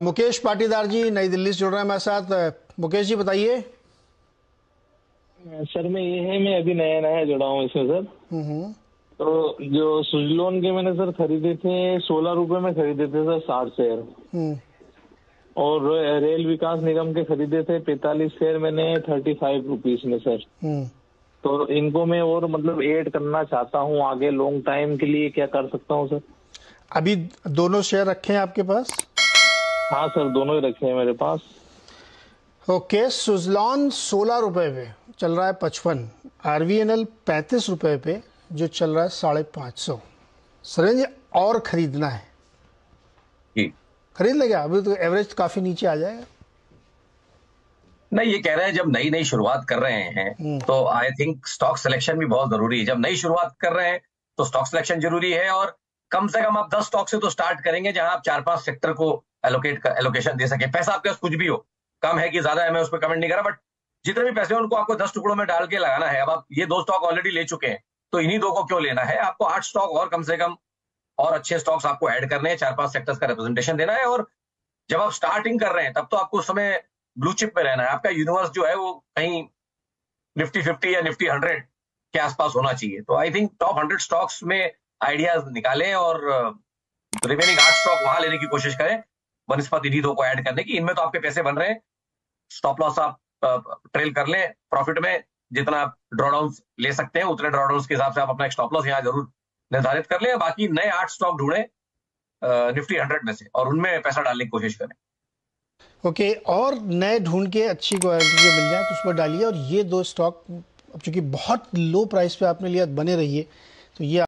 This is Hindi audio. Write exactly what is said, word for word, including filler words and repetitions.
मुकेश पाटीदार जी नई दिल्ली से जुड़ रहे हैं हमारे साथ। मुकेश जी बताइए। सर मैं ये है मैं अभी नया नया जुड़ा हूँ इसमें सर। हम्म। तो जो सुजलोन के मैंने सर खरीदे थे सोलह रुपए में खरीदे थे सर साठ शेयर। हम्म। और रेल विकास निगम के खरीदे थे पैंतालीस शेयर मैंने थर्टी फाइव रुपीज में सर। हम्म। तो इनको मैं और मतलब ऐड करना चाहता हूँ आगे लॉन्ग टाइम के लिए, क्या कर सकता हूँ सर? अभी दोनों शेयर रखे हैं आपके पास? हाँ सर दोनों ही रखे हैं मेरे पास। ओके, सुजलॉन सोलह रुपए पे चल रहा है पचपन, आरवीएनएल पैंतीस रुपए पे जो चल रहा है साढ़े पाँच सौ। सरेंज और खरीदना है? जी खरीद लेगा? अभी तो एवरेज काफी नीचे आ जाएगा। नहीं, ये कह रहे हैं जब नई नई शुरुआत कर रहे हैं तो आई थिंक स्टॉक सिलेक्शन भी बहुत जरूरी है। जब नई शुरुआत कर रहे हैं तो स्टॉक सिलेक्शन जरूरी है, और कम से कम आप दस स्टॉक से तो स्टार्ट करेंगे जहां आप चार पांच सेक्टर को एलोकेट एलोकेशन दे सके। पैसा आपके पास कुछ भी हो, कम है कि ज्यादा है मैं उस पर कमेंट नहीं कर रहा, बट जितने भी पैसे हैं उनको आपको दस टुकड़ों में डाल के लगाना है। अब आप ये दो स्टॉक ऑलरेडी ले चुके हैं तो इन्हीं दो को क्यों लेना है? आपको आठ स्टॉक और कम से कम और अच्छे स्टॉक्स आपको ऐड करने हैं, चार पांच सेक्टर्स का रिप्रेजेंटेशन देना है। और जब आप स्टार्टिंग कर रहे हैं तब तो आपको उस समय ब्लू चिप में रहना है। आपका यूनिवर्स जो है वो कहीं निफ्टी फिफ्टी या निफ्टी हंड्रेड के आसपास होना चाहिए। तो I think top hundred stocks में आइडियाज निकालें और रिमेनिंग आठ स्टॉक वहां लेने की कोशिश करें वनस्पति निधि को ऐड करने की। इनमें तो आपके पैसे बन रहे हैं। स्टॉप लॉस आप ट्रेल कर लें, प्रॉफिट में जितना आप ड्रॉडाउन ले सकते हैं उतने ड्रॉडाउन के हिसाब से आप अपना स्टॉप लॉस यहाँ जरूर निर्धारित कर लें। बाकी नए आठ स्टॉक ढूंढे निफ्टी हंड्रेड में से और उनमें पैसा डालने की कोशिश करें। ओके, और नए ढूंढ के अच्छी क्वालिटी के मिल जाए तो उस पर डालिए। और ये दो स्टॉक अब चूंकि बहुत लो प्राइस पे आपने लिया, बने रहिए। तो ये